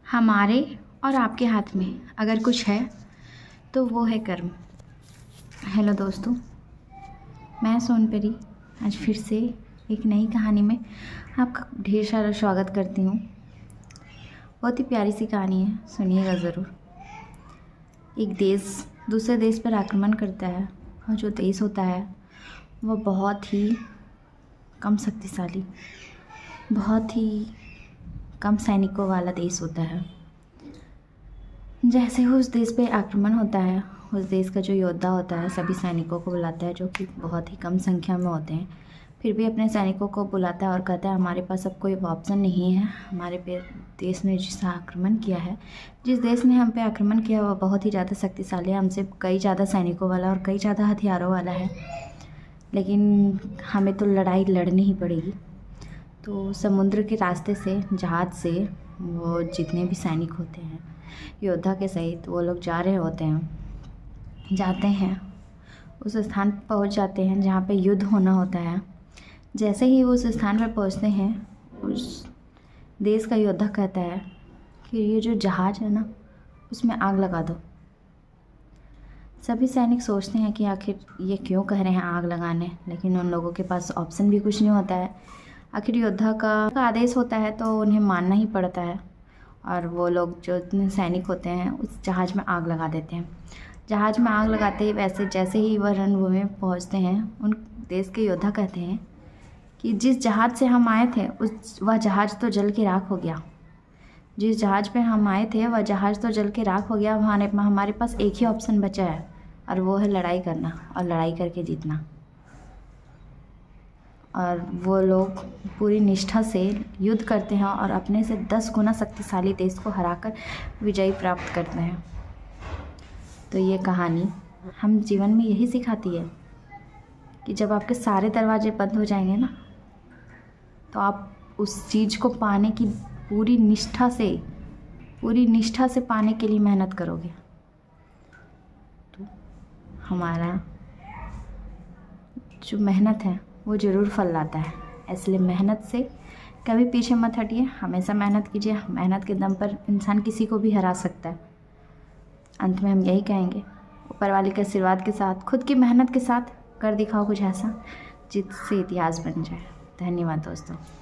हमारे और आपके हाथ में अगर कुछ है तो वो है कर्म। हेलो दोस्तों, मैं सोनपरी आज फिर से एक नई कहानी में आपका ढेर सारा स्वागत करती हूँ। बहुत ही प्यारी सी कहानी है, सुनिएगा ज़रूर। एक देश दूसरे देश पर आक्रमण करता है और जो देश होता है वो बहुत ही कम शक्तिशाली, बहुत ही कम सैनिकों वाला देश होता है। जैसे ही उस देश पे आक्रमण होता है, उस देश का जो योद्धा होता है सभी सैनिकों को बुलाता है, जो कि बहुत ही कम संख्या में होते हैं। फिर भी अपने सैनिकों को बुलाता है और कहता है हमारे पास अब कोई ऑप्शन नहीं है। हमारे पे देश ने जिस आक्रमण किया है, जिस देश ने हम पे आक्रमण किया वह बहुत ही ज़्यादा शक्तिशाली है, हमसे कई ज़्यादा सैनिकों वाला और कई ज़्यादा हथियारों वाला है, लेकिन हमें तो लड़ाई लड़नी ही पड़ेगी। तो समुद्र के रास्ते से, जहाज़ से वो जितने भी सैनिक होते हैं योद्धा के सहित वो लोग जा रहे होते हैं, जाते हैं उस स्थान पर पहुँच जाते हैं जहाँ पे युद्ध होना होता है। जैसे ही वो उस स्थान पर पहुँचते हैं, उस देश का योद्धा कहता है कि ये जो जहाज़ है ना उसमें आग लगा दो। सभी सैनिक सोचते हैं कि आखिर ये क्यों कह रहे हैं आग लगाने, लेकिन उन लोगों के पास ऑप्शन भी कुछ नहीं होता है। आखिर योद्धा का आदेश होता है तो उन्हें मानना ही पड़ता है। और वो लोग जो इतने सैनिक होते हैं उस जहाज़ में आग लगा देते हैं। जहाज़ में आग लगाते ही वैसे जैसे ही वह रणभूमि में पहुँचते हैं, उन देश के योद्धा कहते हैं कि जिस जहाज़ से हम आए थे वह जहाज़ तो जल के राख हो गया। जिस जहाज़ पे हम आए थे वह जहाज़ तो जल के राख हो गया। हमारे पास एक ही ऑप्शन बचा है और वो है लड़ाई करना और लड़ाई करके जीतना। और वो लोग पूरी निष्ठा से युद्ध करते हैं और अपने से 10 गुना शक्तिशाली देश को हराकर विजय प्राप्त करते हैं। तो ये कहानी हम जीवन में यही सिखाती है कि जब आपके सारे दरवाजे बंद हो जाएंगे ना, तो आप उस चीज़ को पाने की पूरी निष्ठा से पाने के लिए मेहनत करोगे तो हमारा जो मेहनत है वो ज़रूर फल लाता है। इसलिए मेहनत से कभी पीछे मत हटिए, हमेशा मेहनत कीजिए। मेहनत के दम पर इंसान किसी को भी हरा सकता है। अंत में हम यही कहेंगे, ऊपर वाले के आशीर्वाद के साथ, खुद की मेहनत के साथ कर दिखाओ कुछ ऐसा जिससे इतिहास बन जाए। धन्यवाद दोस्तों।